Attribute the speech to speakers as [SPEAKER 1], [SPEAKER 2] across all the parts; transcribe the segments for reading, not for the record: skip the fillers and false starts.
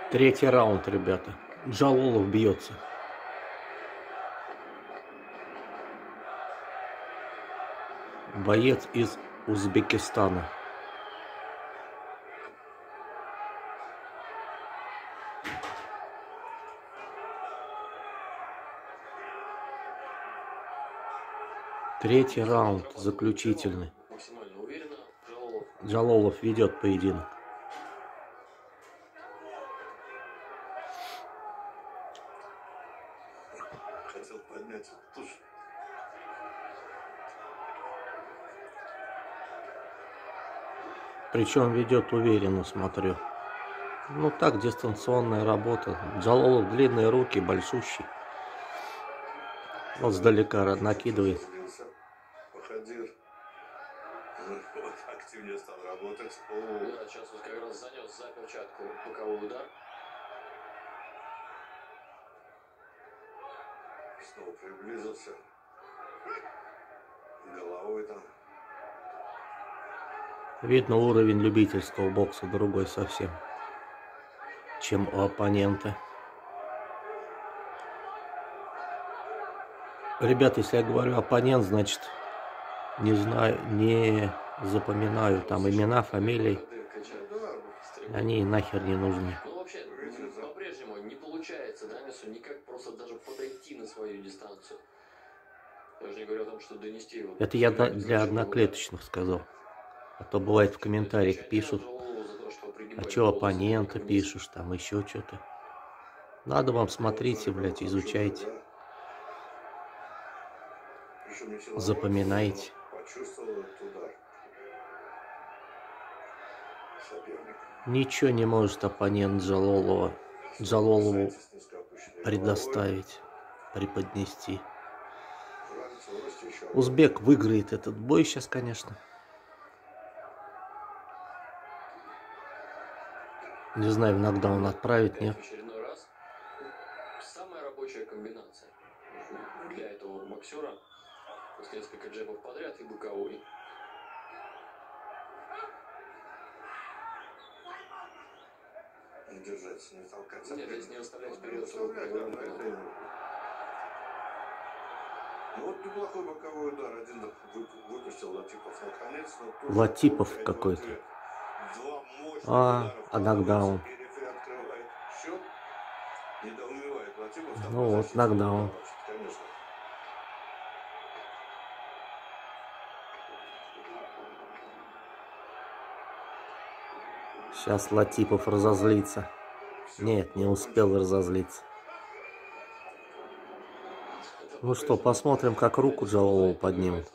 [SPEAKER 1] Третий раунд, ребята. Джалолов бьется. Боец из Узбекистана. Третий раунд, заключительный. Джалолов ведет поединок.
[SPEAKER 2] Хотел поднять тушу.
[SPEAKER 1] Причем ведет уверенно, смотрю. Ну так, дистанционная работа. Джалолов длинные руки, большущий. Вот сдалека накидывает.
[SPEAKER 2] Походил. Вот, активнее стал работать.
[SPEAKER 3] Да, сейчас вот как раз занес за перчатку боковой удар.
[SPEAKER 2] Снова приблизился. Головой там.
[SPEAKER 1] Видно, уровень любительского бокса другой совсем, чем у оппонента. Ребят, если я говорю оппонент, значит, не знаю, не запоминаю там имена, фамилии. Они нахер не нужны.
[SPEAKER 3] Ну вообще, по-прежнему не получается Данису никак просто даже подойти на свою дистанцию. Я уже не говорю о том, что донести его.
[SPEAKER 1] Это я для одноклеточных сказал. А то бывает в комментариях пишут, а чё оппонента пишешь, там еще что-то. Надо вам, смотрите, блядь, изучайте. Запоминайте. Ничего не может оппонент Джалолову предоставить, преподнести. Узбек выиграет этот бой сейчас, конечно. Не знаю, в нокдаун отправит, нет.
[SPEAKER 3] В очередной раз самая рабочая комбинация для этого боксера. После несколько джебов подряд и боковой.
[SPEAKER 2] Не держаться, не толкаться.
[SPEAKER 3] Нет, здесь не оставлять вперед.
[SPEAKER 2] Ну вот неплохой боковой удар. Один выпустил Латипов наконец.
[SPEAKER 1] Латипов какой-то. А нокдаун. Ну вот, нокдаун. Сейчас Латипов разозлится. Нет, не успел разозлиться. Ну что, посмотрим, как руку Джалолову поднимут.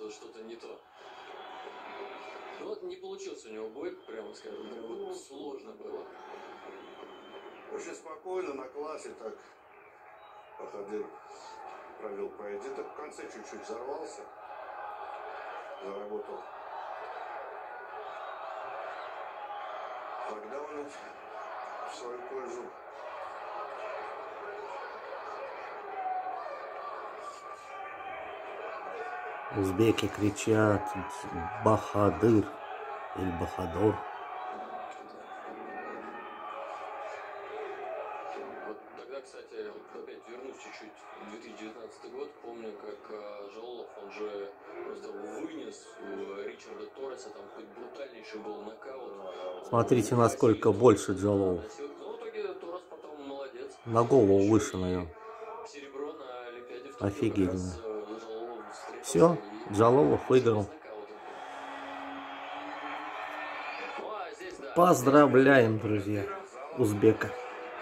[SPEAKER 3] Вот не получился у него бой, прямо скажем, вот сложно было.
[SPEAKER 2] Очень спокойно на классе так походил, провел поединок. В конце чуть-чуть взорвался, заработал. Тогда он в свою пользу.
[SPEAKER 1] Узбеки кричат Бахадыр или Бахадор.
[SPEAKER 3] Вот тогда, кстати, опять вернусь чуть-чуть в 2019 год, помню, как Джалолов, он же просто вынес Ричарда Торреса, там хоть брутальнейший был нокаут.
[SPEAKER 1] Смотрите, насколько больше Джалолов.
[SPEAKER 3] Ну, в итоге Торрес потом молодец.
[SPEAKER 1] На голову выше, наверное.
[SPEAKER 3] Серебро на Олимпиаде в
[SPEAKER 1] Офигенно. Все, Джалолов выиграл. Поздравляем, друзья, узбека.